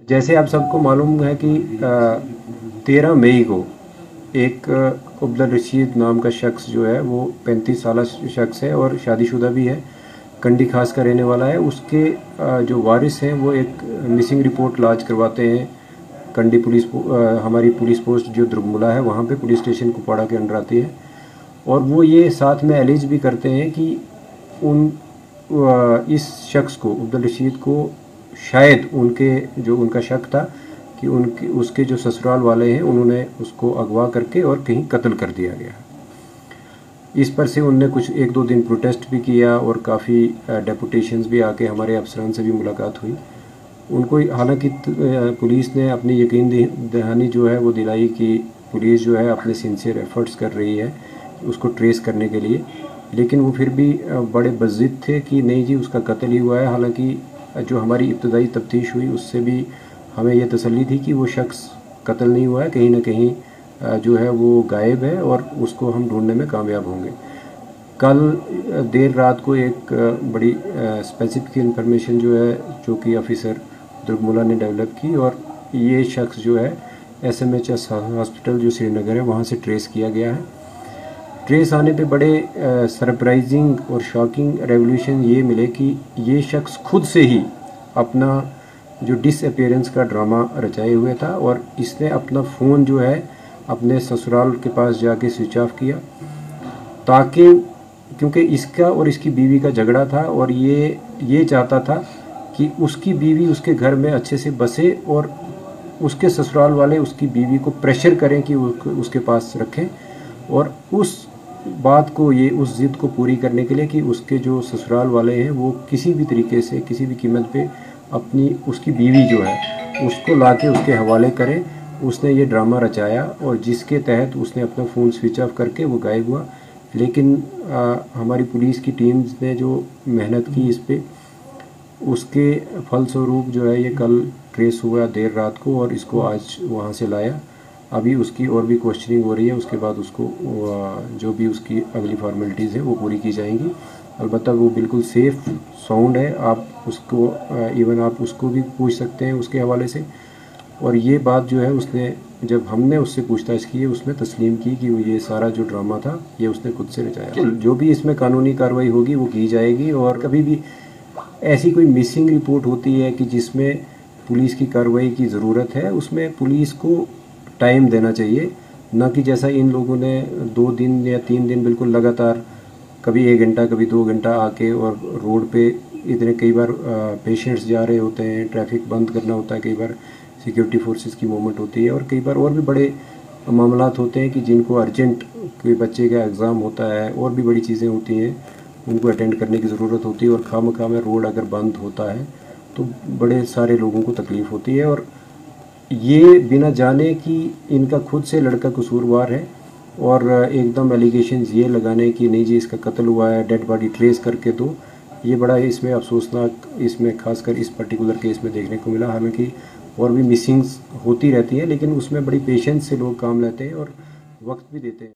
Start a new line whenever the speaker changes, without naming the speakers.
जैसे आप सबको मालूम है कि 13 मई को एक अब्दुल रशीद नाम का शख्स जो है वो 35 साल शख्स है और शादीशुदा भी है, कंडी खास का रहने वाला है। उसके जो वारिस हैं वो एक मिसिंग रिपोर्ट लॉन्च करवाते हैं कंडी पुलिस हमारी पुलिस पोस्ट जो दुर्गमुला है वहाँ पे पुलिस स्टेशन कुपवाड़ा के अंडर आती है। और वो ये साथ में एलिज भी करते हैं कि उन इस शख्स को अब्दुल रशीद को शायद उनका शक था कि उनके उसके जो ससुराल वाले हैं उन्होंने उसको अगवा करके और कहीं कत्ल कर दिया गया। इस पर से उनने कुछ 1-2 दिन प्रोटेस्ट भी किया और काफ़ी डेपुटेशंस भी आके हमारे अफसरान से भी मुलाकात हुई। उनको हालांकि पुलिस ने अपनी यकीन दहानी जो है वो दिलाई कि पुलिस जो है अपने सिंसियर एफर्ट्स कर रही है उसको ट्रेस करने के लिए, लेकिन वो फिर भी बड़े बज़िद थे कि नहीं जी उसका कत्ल ही हुआ है। हालांकि जो हमारी इब्तदाई तफ्तीश हुई उससे भी हमें यह तसल्ली थी कि वो शख्स कत्ल नहीं हुआ है, कहीं ना कहीं जो है वो गायब है और उसको हम ढूंढने में कामयाब होंगे। कल देर रात को एक बड़ी स्पेसिफिक इंफॉर्मेशन जो है जो कि ऑफिसर दुर्गमुला ने डेवलप की और ये शख्स जो है SMHS हॉस्पिटल जो श्रीनगर है वहाँ से ट्रेस किया गया है। ट्रेस आने पे बड़े सरप्राइजिंग और शॉकिंग रेवोल्यूशन ये मिले कि ये शख्स खुद से ही अपना जो डिसअपियरेंस का ड्रामा रचाए हुए था और इसने अपना फ़ोन जो है अपने ससुराल के पास जाके स्विच ऑफ किया, ताकि क्योंकि इसका और इसकी बीवी का झगड़ा था और ये चाहता था कि उसकी बीवी उसके घर में अच्छे से बसे और उसके ससुराल वाले उसकी बीवी को प्रेशर करें कि उसके पास रखें। और उस बात को ये उस ज़िद को पूरी करने के लिए कि उसके जो ससुराल वाले हैं वो किसी भी तरीके से किसी भी कीमत पे अपनी उसकी बीवी जो है उसको लाके उसके हवाले करें, उसने ये ड्रामा रचाया और जिसके तहत उसने अपना फ़ोन स्विच ऑफ करके वो गायब हुआ। लेकिन हमारी पुलिस की टीम्स ने जो मेहनत की इस पर, उसके फलस्वरूप जो है ये कल ट्रेस हुआ देर रात को और इसको आज वहाँ से लाया। अभी उसकी और भी क्वेश्चनिंग हो रही है, उसके बाद उसको जो भी उसकी अगली फॉर्मेलिटीज़ है वो पूरी की जाएंगी। अलबत्ता वो बिल्कुल सेफ़ साउंड है, आप उसको इवन आप उसको भी पूछ सकते हैं उसके हवाले से। और ये बात जो है उसने जब हमने उससे पूछताछ की है उसमें तस्लीम की कि ये सारा जो ड्रामा था ये उसने खुद से रचाया। जो भी इसमें कानूनी कार्रवाई होगी वो की जाएगी। और कभी भी ऐसी कोई मिसिंग रिपोर्ट होती है कि जिसमें पुलिस की कार्रवाई की ज़रूरत है, उसमें पुलिस को टाइम देना चाहिए, ना कि जैसा इन लोगों ने 2 दिन या 3 दिन बिल्कुल लगातार कभी 1 घंटा कभी 2 घंटा आके और रोड पे इतने कई बार पेशेंट्स जा रहे होते हैं, ट्रैफिक बंद करना होता है, कई बार सिक्योरिटी फोर्सेस की मूवमेंट होती है और कई बार और भी बड़े मामलात होते हैं कि जिनको अर्जेंट कोई बच्चे का एग्ज़ाम होता है और भी बड़ी चीज़ें होती हैं उनको अटेंड करने की ज़रूरत होती है। और खामखा में रोड अगर बंद होता है तो बड़े सारे लोगों को तकलीफ़ होती है। और ये बिना जाने कि इनका खुद से लड़का कसूरवार है और एकदम एलिगेशंस ये लगाने कि नहीं जी इसका कत्ल हुआ है, डेड बॉडी ट्रेस करके, तो ये बड़ा इसमें अफसोसनाक इसमें खासकर इस पर्टिकुलर केस में देखने को मिला। हालांकि और भी मिसिंग्स होती रहती हैं लेकिन उसमें बड़ी पेशेंस से लोग काम लेते हैं और वक्त भी देते हैं।